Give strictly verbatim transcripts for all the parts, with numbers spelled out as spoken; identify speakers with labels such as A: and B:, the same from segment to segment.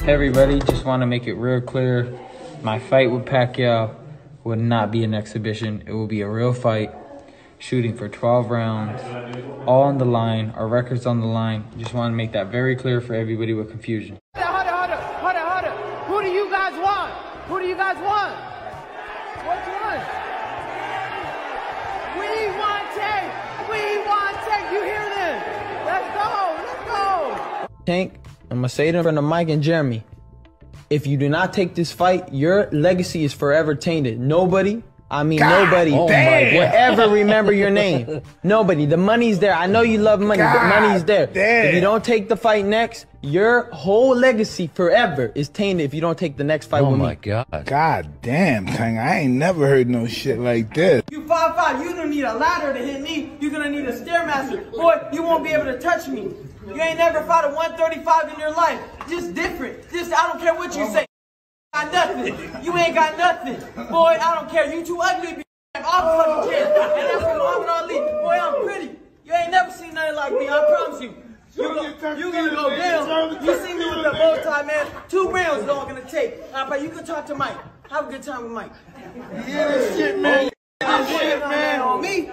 A: Hey everybody, just want to make it real clear. My fight with Pacquiao will not be an exhibition. It will be a real fight, shooting for twelve rounds, all on the line. Our record's on the line. Just want to make that very clear for everybody with confusion.
B: Hold it, hold it, hold it, hold it. Who do you guys want? Who do you guys want? Which one? We want Tank. We want Tank. You hear this? Let's go. Let's go.
C: Tank, I'm gonna say it in front of Mike and Jeremy. If you do not take this fight, your legacy is forever tainted. Nobody, I mean God nobody, will ever remember your name. Nobody. The money's there. I know you love money, God but money's there. Damn. If you don't take the fight next, your whole legacy forever is tainted if you don't take the next fight
D: oh
C: with me.
D: Oh my God.
E: God damn, Tank. I ain't never heard no shit like this.
F: You five five, you don't need a ladder to hit me. You're gonna need a Stairmaster. Boy, you won't be able to touch me. You ain't never fought a one thirty-five in your life. Just different. Just, I don't care what you say. Got nothing. You ain't got nothing. Boy, I don't care. You too ugly to be all fucking kid. And that's what Muhammad Ali. Boy, I'm pretty. You ain't never seen nothing like me. I promise you. You gonna, you gonna go down. You see me with the bow tie, man. Two rounds is all gonna take. All right, you can talk to Mike. Have a good time with Mike.
E: Yeah, this shit, man.
F: This shit, man. On me.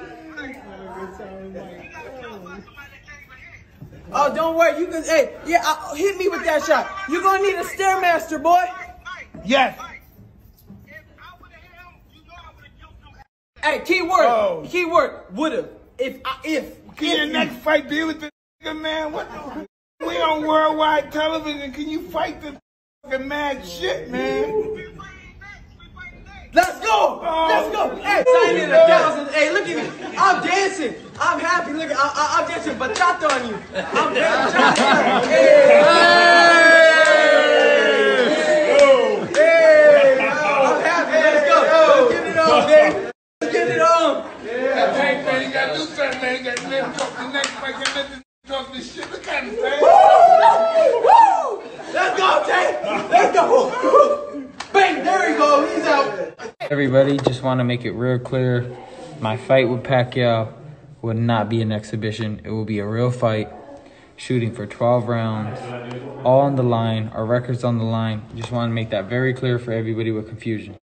F: Oh, don't worry. You can, hey, yeah, uh, hit me with that shot. You're gonna need a Stairmaster, boy.
E: Yes.
F: Hey, key word. Oh. Key word. Would've. If, I, if.
E: Can your next fight be with the nigga, man? What the, we on worldwide television. Can you fight this fucking mad shit, man?
F: Let's go! Oh. Let's go! Hey, sign in a thousand. Hey, look at me. I'm dancing. I'm happy. Look, I, I, I'm dancing bachata on you. I'm dancing bachata. Hey! Hey! Hey! I'm happy. Let's go. Let's get it on, baby. Let's get it on.
E: Yeah, Tank, man, you gotta do something, man. You gotta let him talk the next fight. You let him talk this shit. Look at him, man.
F: Woo! Woo! Let's go, Tank. Let's go. Bang! There we go. He's out.
A: Everybody, just want to make it real clear. My fight with Pacquiao will not be an exhibition. It will be a real fight, shooting for twelve rounds, all on the line. Our record's on the line. Just want to make that very clear for everybody with confusion.